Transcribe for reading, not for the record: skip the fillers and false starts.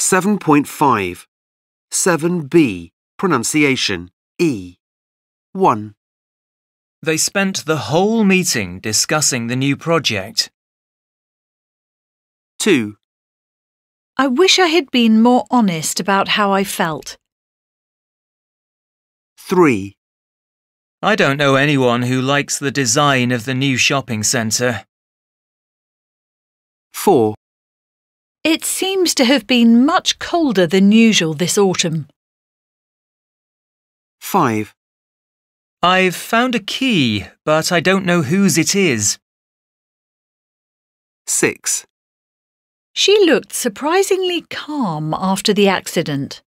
7.5. 7b. Pronunciation. E. 1. They spent the whole meeting discussing the new project. 2. I wish I had been more honest about how I felt. 3. I don't know anyone who likes the design of the new shopping centre. 4. It seems to have been much colder than usual this autumn. 5. I've found a key, but I don't know whose it is. 6. She looked surprisingly calm after the accident.